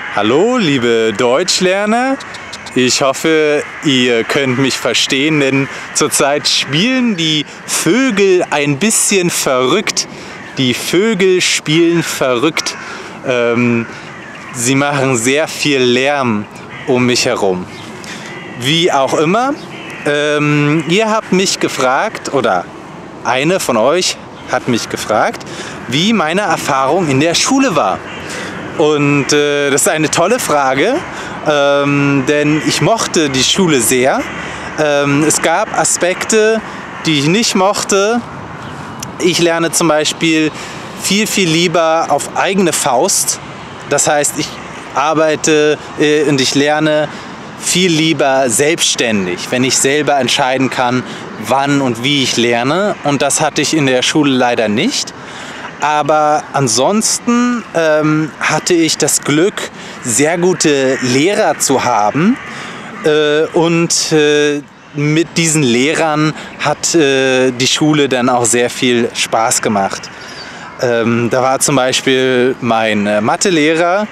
Hallo, liebe Deutschlerner. Ich hoffe, ihr könnt mich verstehen, denn zurzeit spielen die Vögel ein bisschen verrückt. Die Vögel spielen verrückt. Sie machen sehr viel Lärm um mich herum. Wie auch immer, ihr habt mich gefragt, oder eine von euch hat mich gefragt, wie meine Erfahrung in der Schule war. Und das ist eine tolle Frage, denn ich mochte die Schule sehr. Es gab Aspekte, die ich nicht mochte. Ich lerne zum Beispiel viel lieber auf eigene Faust. Das heißt, ich arbeite und ich lerne viel lieber selbstständig, wenn ich selber entscheiden kann, wann und wie ich lerne. Und das hatte ich in der Schule leider nicht. Aber ansonsten hatte ich das Glück, sehr gute Lehrer zu haben. Und mit diesen Lehrern hat die Schule dann auch sehr viel Spaß gemacht. Da war zum Beispiel mein Mathelehrer,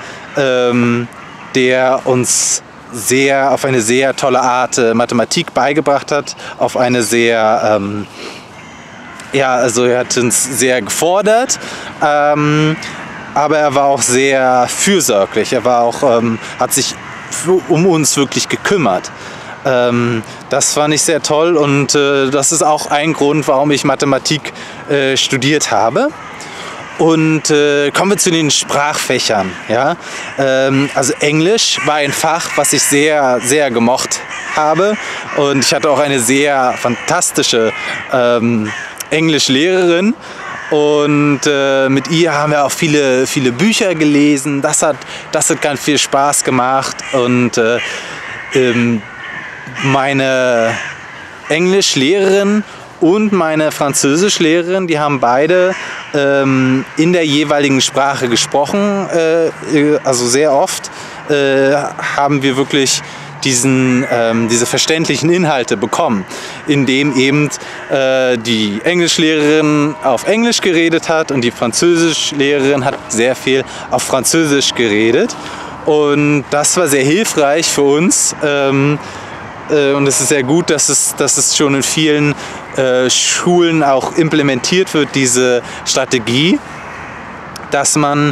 der uns auf eine sehr tolle Art Mathematik beigebracht hat, auf eine sehr also er hat uns sehr gefordert, aber er war auch sehr fürsorglich. Er war auch, hat sich um uns wirklich gekümmert. Das fand ich sehr toll und das ist auch ein Grund, warum ich Mathematik studiert habe. Und kommen wir zu den Sprachfächern. Ja? Also Englisch war ein Fach, was ich sehr gemocht habe. Und ich hatte auch eine sehr fantastische Englischlehrerin. Und mit ihr haben wir auch viele Bücher gelesen. Das hat ganz viel Spaß gemacht. Und meine Englischlehrerin und meine Französischlehrerin, die haben beide in der jeweiligen Sprache gesprochen. Also sehr oft haben wir wirklich diese verständlichen Inhalte bekommen, indem eben die Englischlehrerin auf Englisch geredet hat und die Französischlehrerin hat sehr viel auf Französisch geredet. Und das war sehr hilfreich für uns. Und es ist sehr gut, dass es schon in vielen Schulen auch implementiert wird, diese Strategie, dass man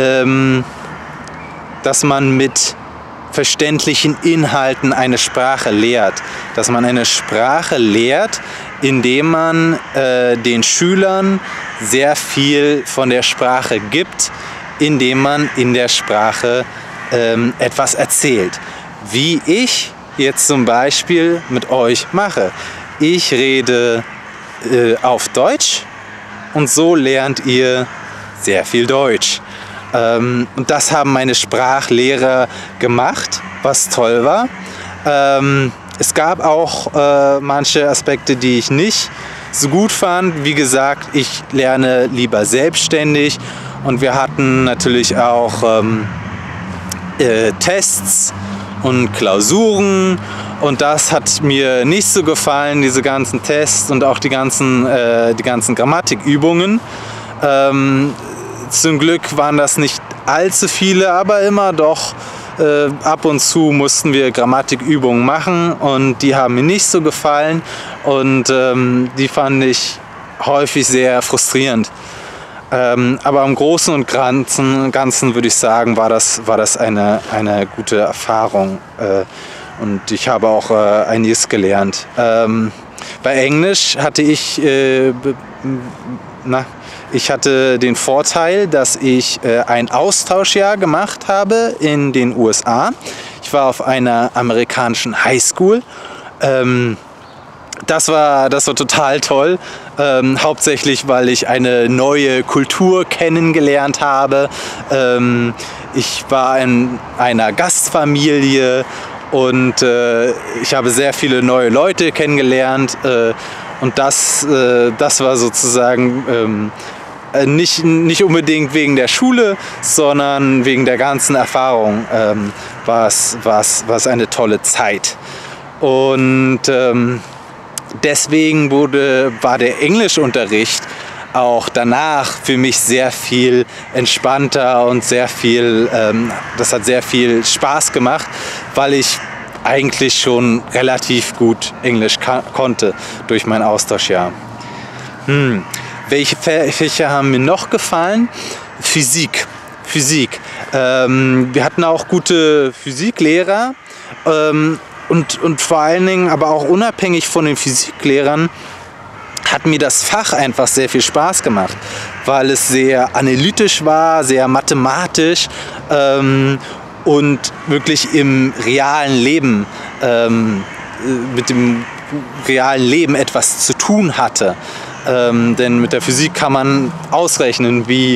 mit verständlichen Inhalten eine Sprache lehrt. Dass man eine Sprache lehrt, indem man den Schülern sehr viel von der Sprache gibt, indem man in der Sprache etwas erzählt. Wie ich jetzt zum Beispiel mit euch mache. Ich rede auf Deutsch und so lernt ihr sehr viel Deutsch. Und das haben meine Sprachlehrer gemacht, was toll war. Es gab auch manche Aspekte, die ich nicht so gut fand. Wie gesagt, ich lerne lieber selbstständig und wir hatten natürlich auch Tests und Klausuren und das hat mir nicht so gefallen, diese ganzen Tests und auch die ganzen Grammatikübungen. Zum Glück waren das nicht allzu viele, aber immer doch ab und zu mussten wir Grammatikübungen machen und die haben mir nicht so gefallen und die fand ich häufig sehr frustrierend. Aber im Großen und Ganzen würde ich sagen, war das eine gute Erfahrung und ich habe auch einiges gelernt. Bei Englisch hatte ich hatte den Vorteil, dass ich ein Austauschjahr gemacht habe in den USA. Ich war auf einer amerikanischen Highschool. Das war total toll, hauptsächlich weil ich eine neue Kultur kennengelernt habe. Ich war in einer Gastfamilie und ich habe sehr viele neue Leute kennengelernt und das war sozusagen nicht unbedingt wegen der Schule, sondern wegen der ganzen Erfahrung war es eine tolle Zeit. Und deswegen war der Englischunterricht auch danach für mich sehr viel entspannter und sehr viel, das hat sehr viel Spaß gemacht, weil ich eigentlich schon relativ gut Englisch konnte durch mein Austauschjahr. Welche Fächer haben mir noch gefallen? Physik. Wir hatten auch gute Physiklehrer und vor allen Dingen, aber auch unabhängig von den Physiklehrern, hat mir das Fach einfach sehr viel Spaß gemacht, weil es sehr analytisch war, sehr mathematisch und wirklich im realen Leben, mit dem realen Leben etwas zu tun hatte. Denn mit der Physik kann man ausrechnen, wie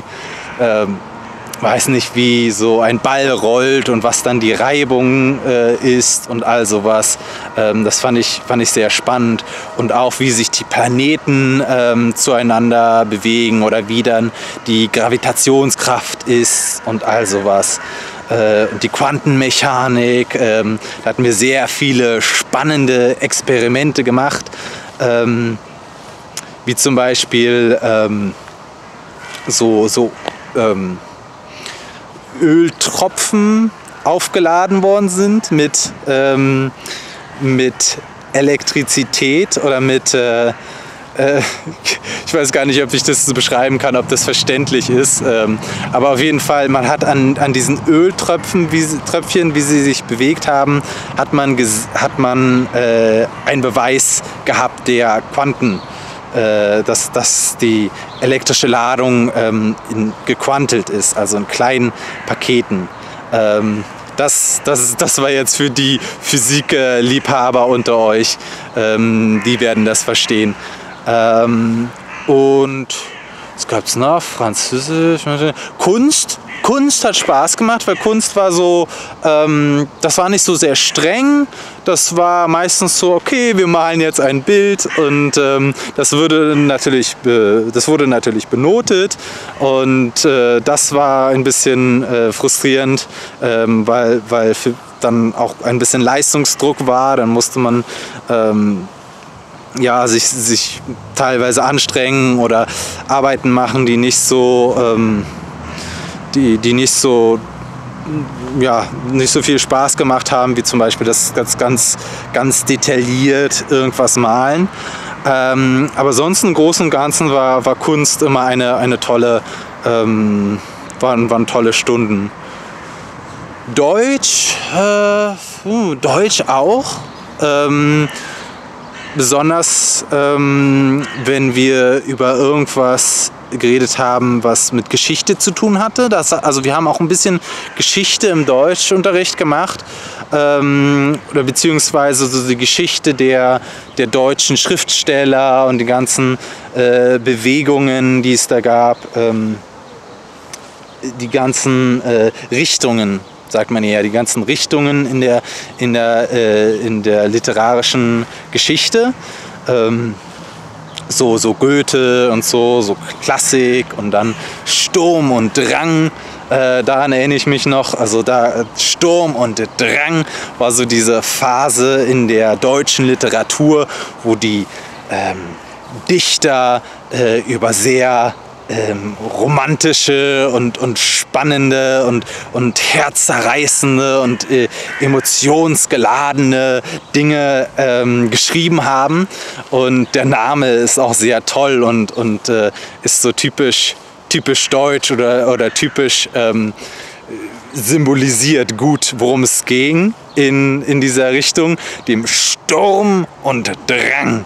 wie so ein Ball rollt und was dann die Reibung ist und all sowas. Das fand ich sehr spannend. Und auch wie sich die Planeten zueinander bewegen oder wie dann die Gravitationskraft ist und all sowas. Die Quantenmechanik, da hatten wir sehr viele spannende Experimente gemacht. Wie zum Beispiel Öltropfen aufgeladen worden sind mit Elektrizität oder mit ich weiß gar nicht, ob ich das so beschreiben kann, ob das verständlich ist, aber auf jeden Fall, man hat an diesen Öltröpfchen, wie sie sich bewegt haben, hat man einen Beweis gehabt der Quanten, dass die elektrische Ladung gequantelt ist, also in kleinen Paketen. Das war jetzt für die Physikliebhaber unter euch, die werden das verstehen. Und was gab es noch? Französisch, Kunst hat Spaß gemacht, weil Kunst war so, das war nicht so sehr streng, das war meistens so, okay, wir malen jetzt ein Bild und das wurde natürlich benotet und das war ein bisschen frustrierend, weil dann auch ein bisschen Leistungsdruck war, dann musste man sich teilweise anstrengen oder Arbeiten machen, die nicht so nicht so viel Spaß gemacht haben, wie zum Beispiel das ganz detailliert irgendwas malen. Aber sonst im Großen und Ganzen war Kunst immer eine tolle, waren tolle Stunden. Deutsch auch. Besonders wenn wir über irgendwas geredet haben, was mit Geschichte zu tun hatte. Also wir haben auch ein bisschen Geschichte im Deutschunterricht gemacht, oder beziehungsweise so die Geschichte der deutschen Schriftsteller und die ganzen Bewegungen, die es da gab, die ganzen Richtungen, sagt man eher, die ganzen Richtungen in der literarischen Geschichte. So Goethe und so Klassik und dann Sturm und Drang. Daran erinnere ich mich noch. Also da Sturm und Drang war so diese Phase in der deutschen Literatur, wo die Dichter über sehr romantische und spannende und herzzerreißende und emotionsgeladene Dinge geschrieben haben. Und der Name ist auch sehr toll und ist so typisch deutsch oder typisch symbolisiert gut, worum es ging in dieser Richtung, dem Sturm und Drang.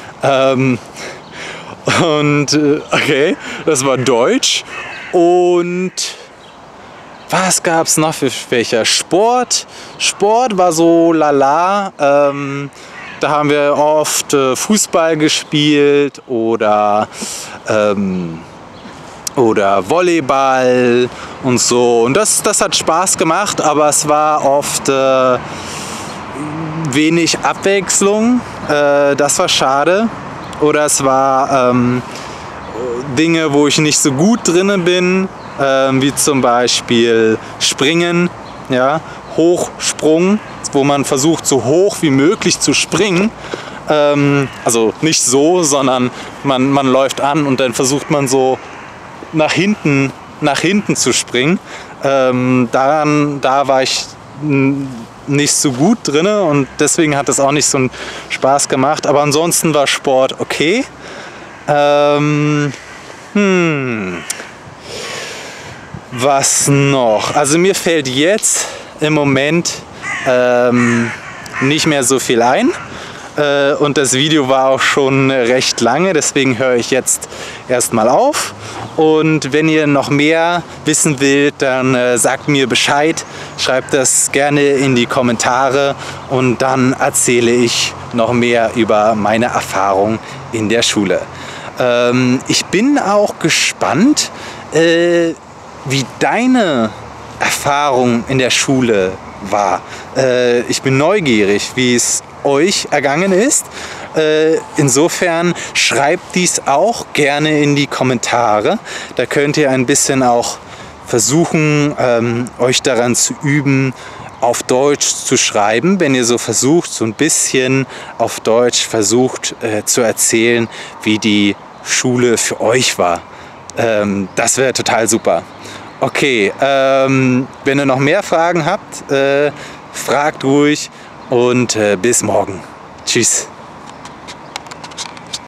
Okay, das war Deutsch. Und was gab es noch für Fächer? Sport war so lala. Da haben wir oft Fußball gespielt oder Volleyball und so. Und das hat Spaß gemacht, aber es war oft wenig Abwechslung. Das war schade. Oder es war Dinge, wo ich nicht so gut drin bin, wie zum Beispiel Springen, ja, Hochsprung, wo man versucht, so hoch wie möglich zu springen. Also nicht so, sondern man läuft an und dann versucht man so nach hinten zu springen. Da war ich nicht so gut drin und deswegen hat es auch nicht so einen Spaß gemacht. Aber ansonsten war Sport okay. Was noch? Also mir fällt jetzt im Moment nicht mehr so viel ein. Und das Video war auch schon recht lange, deswegen höre ich jetzt erstmal auf. Und wenn ihr noch mehr wissen wollt, dann sagt mir Bescheid, schreibt das gerne in die Kommentare und dann erzähle ich noch mehr über meine Erfahrung in der Schule. Ich bin auch gespannt, wie deine Erfahrung in der Schule war. Ich bin neugierig, wie es euch ergangen ist. Insofern schreibt dies auch gerne in die Kommentare. Da könnt ihr ein bisschen auch versuchen, euch daran zu üben, auf Deutsch zu schreiben, wenn ihr so versucht, so ein bisschen auf Deutsch versucht zu erzählen, wie die Schule für euch war. Das wäre total super. Okay, wenn ihr noch mehr Fragen habt, fragt ruhig und bis morgen. Tschüss.